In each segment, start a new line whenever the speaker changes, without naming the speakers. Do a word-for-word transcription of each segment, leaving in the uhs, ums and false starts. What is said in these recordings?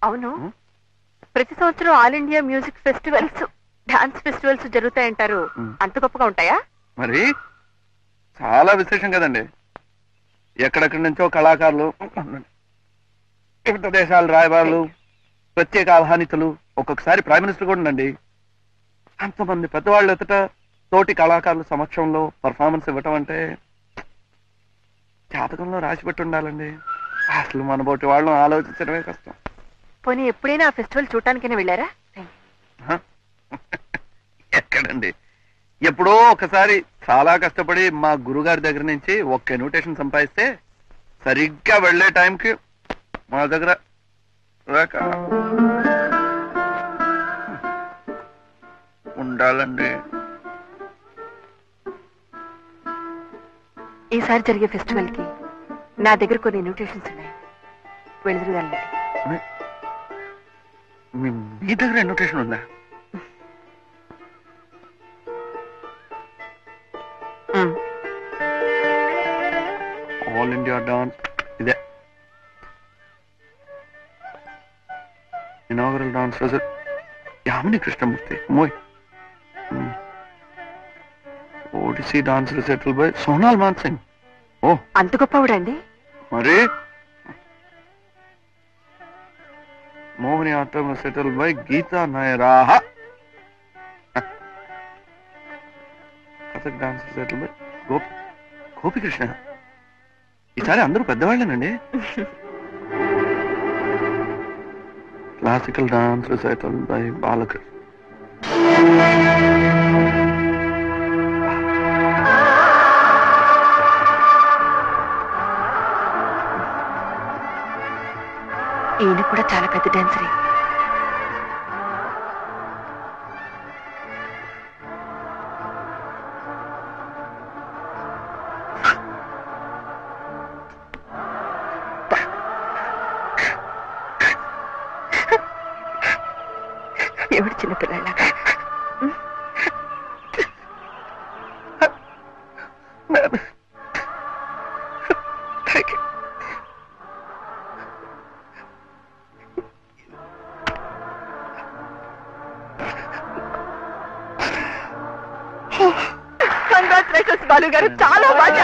అవును, ప్రతి సంవత్సరం all India music festivals, dance festivals జరుగుతాయంటారు. అంత గొప్పగా ఉంటాయా?
మరి చాలా విశేషం కదండి. ఎక్కడెక్కడి నుంచో కళాకారులు, వివిధ దేశాల రాయబారులు, ప్రత్యేక ఆహ్వానితులు, ఒక్కొక్కసారి ప్రైమ్ మినిస్టర్ కూడా ఉండండి. అంతమంది పెద్దవాళ్ళు ఎదుట తోటి కళాకారుల సమక్షంలో పర్ఫార్మెన్స్ ఇవ్వటం అంటే జాతకంలో రాసిపెట్టి ఉండాలండి. అసలు మన బోటి వాళ్ళని ఆలోచించడమే కష్టం.
పోనీ ఎప్పుడైనా ఆ ఫెస్టివల్ చూడటానికైనా వెళ్ళారా?
ఎక్కడండి, ఎప్పుడో ఒకసారి చాలా కష్టపడి మా గురుగారి దగ్గర నుంచి ఒక్క ఇన్విటేషన్ సంపాదిస్తే సరిగ్గా వెళ్లే టైంకి మా దగ్గర ఉండాలండి.
ఈసారి జరిగే ఫెస్టివల్ కి నా దగ్గర కొన్ని ఇన్విటేషన్స్ ఉన్నాయి, వెళుతురుగాలండి.
మీ దగ్గర ఇన్విటేషన్ ఉందా? ఆల్ ఇండియా డాన్స్, ఇదే inaugural dance result, Yamini Krishnamurthy, మోయ్ Odissi dance recital by Sonal Mansingh. ఓ,
అంత గొప్పవాడండి.
మరి Mohiniattam recital by Geeta నాయరాహ. Kathak dance recital by Gopi Gopikrishna. ఈసారి అందరూ పెద్దవాళ్ళేనండి. Classical dance recital by Balakrishna.
ఈయన కూడా చాలా పెద్ద డాన్సరే. ఎవడు చిన్నపిల్లలాగా? కంగ్రాచులేషన్స్ బాలు గారు, చాలా బాగా.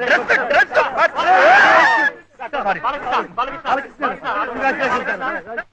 సారీ.